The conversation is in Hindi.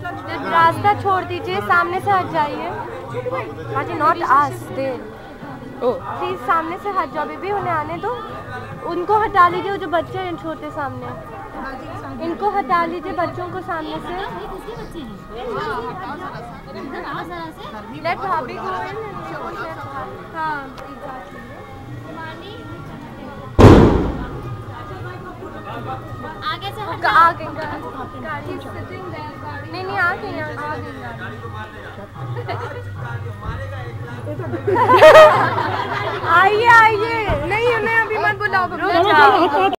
रास्ता छोड़ दीजिए, सामने से हट जाइए। नॉट आस दे, प्लीज सामने से हट जाओ बेबी, उन्हें आने दो। उनको हटा लीजिए, वो जो बच्चे हैं छोटे सामने, इनको हटा लीजिए बच्चों को सामने से। लेट भाभी गो इन। हाँ आगे से हट, आगे गाड़ी नहीं आ गई आइए आइए, नहीं उन्हें अभी मत बुलाओ।